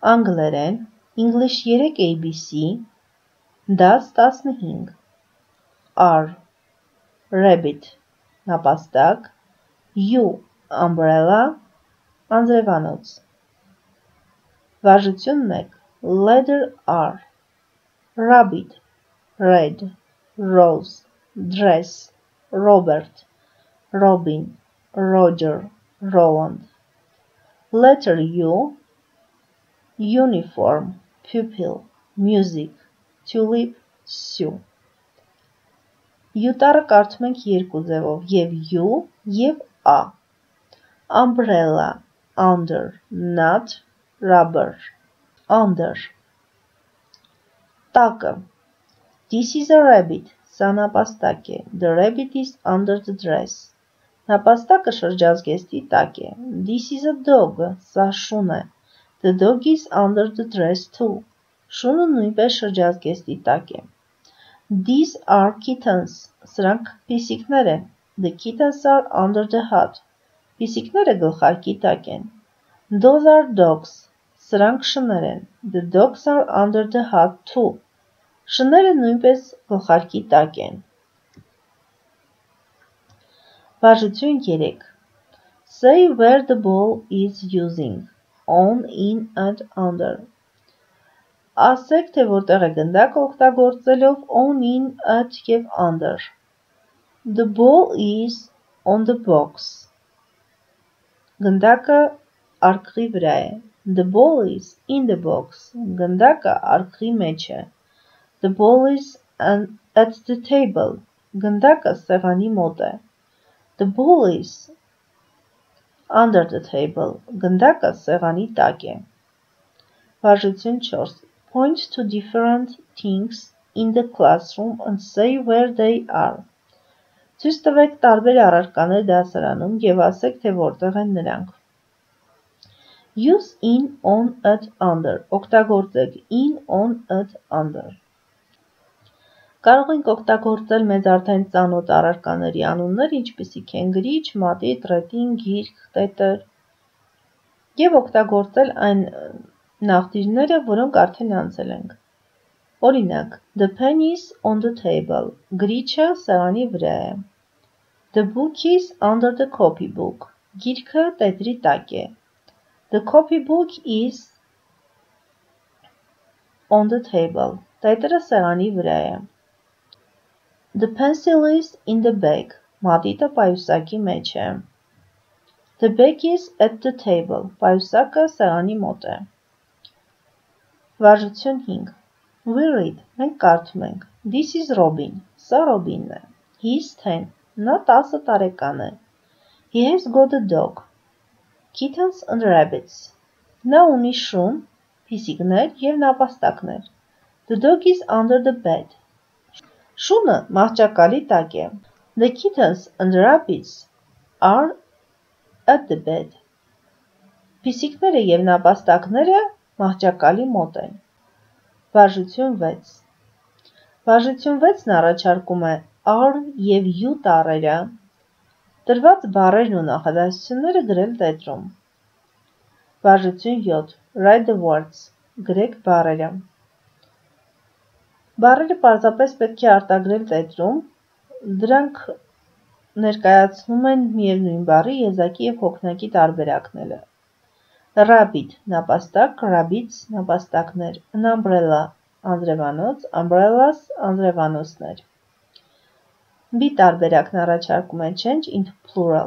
անգլերեն, English 3 ABC, դաս 15, R, rabbit, նապաստակ, U, umbrella, անձրևանոց, վարժություն 1, letter R, rabbit, red, rose, dress, Robert, Robin, Roger, Roland, letter U, uniform, pupil, music, tulip, Sue. Յուտառը կարդում ենք երկու ձևով, և U, և A. Umbrella, under, nut, rubber, under. Տակը. This is a rabbit, սա նապաստակ է, the rabbit is under the dress. Նապաստակը շրջազգեստի տակ է, this is a dog, սա շուն է, the dog is under the dress too. Շունը նույնպես շրջազգեստի տակ է. These are kittens, սրանք պիսիկներ են, the kittens are under the hut. Պիսիկները գլխարկի տակ են. Those are dogs, սրանք շներ են, the dogs are under the hut too. Շները նույնպես գլխարկի տակ են. Վարժություն 3. Say where the ball is using, on, in, and under. Ասեք, թե որտեղ է գնդակը օգտագործելով on, in, at և under. The ball is on the box. Գնդակը արկղի վրա է. The ball is in the box. Գնդակը արկղի մեջ է. The ball is at the table. Գնդակը սեղանի մոտ է. The ball is under the table. Գնդակը սեղանի տակ է. Վարժություն 4. Point to different things in the classroom and say where they are. Ցույց տվեք տարբեր առարկաներ դասարանում և ասեք, թե որտեղ են նրանք. Use in, on, at, under. Օգտագործեք in, on, at, under. Կարող ենք օգտագործել մեզ արդեն ծանոթ առարկաների անուններ, ինչպիսիք են գրիչ, մատիտ, ռետին, գիրք, տետր, և օգտագործել այն նախդիրները, որոնք արդեն անցել ենք. Օրինակ, the pen is on the table. Գրիչը սեղանի վրա է. The book is under the copybook. Գիրքը տետրի տակ է. The copybook is on the table. Տետրը սեղանի վրա է. The pencil is in the bag. Մատիտը պայուսակի մեջ է. The bag is at the table. Պայուսակը սեղանի մոտ է. Վարժություն 5. We read. Մենք կարդում ենք. This is Robin. Սա Ռոբինն է. He is 10. Նա 10 տարեկան է. He has got a dog. Kittens and rabbits. Նա ունի շուն, փիսիկներ և նապաստակներ. The dog is under the bed. Շունը մահճակալի տակ է. The kittens and rabbits are at the bed. Փիսիկները և նապաստակները մահճակալի մոտ են. Վարժություն 6. Վարժություն 6-ն առաջարկում է R և U տառերը, տրված բառերն ու նախադասությունները գրել տետրում. Վարժություն 7. Write the words. Գրեք բառերը. Բառերը պարզապես պետք է արտագրել տետրում, դրանք ներկայացնում են միևնույն բառի եզակի և հոգնակի տարբերակները. Rabbit նապաստակ, rabbits նապաստակներ, an umbrella անձրևանոց, umbrellas անձրևանոցներ. B տարբերակն առաջարկում է change into plural.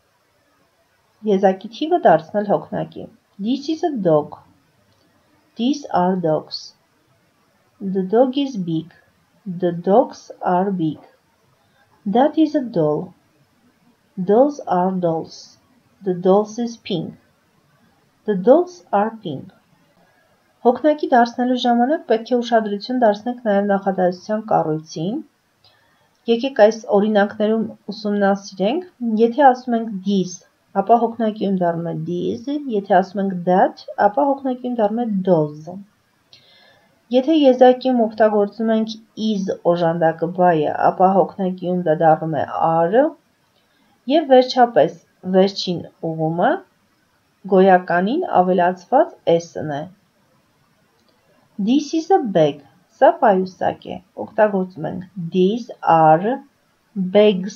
Եզակի թիվը դարձնել հոգնակի. This is a dog. These are dogs. The dog is big. The dogs are big. That is a doll. Those are dolls. The dolls is pink. The dolls are pink. Հոգնակի դարձնելու ժամանակ պետք է ուշադրություն դարձնենք նաև նախադասության կառույցին. Եկեք այս օրինակներում ուսումնասիրենք. Եթե ասում ենք this, ապա հոգնակիում դառնում է these, եթե ասում ենք that, ապա հոգնակիում դառնում է those. Եթե եզակիում օգտագործում ենք is օժանդակը բայը, ապա հոգնակիում դա դառնում է are, և վերջապես վերջին ուղումը գոյականին ավելացված s-ն է, This is a bag. Սա պայուսակ է։ Օգտագործում ենք these are bags.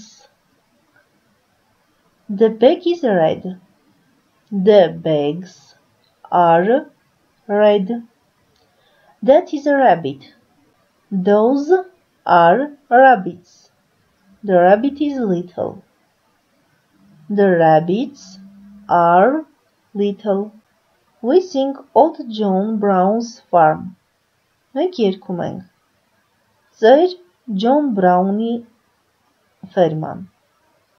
The bag is red. The bags are red. That is a rabbit. Those are rabbits. The rabbit is little. The rabbits are little. We sing Old John Brown's Farm. Մենք երգում ենք Ծեր Ջոն Բրաունի ֆերման։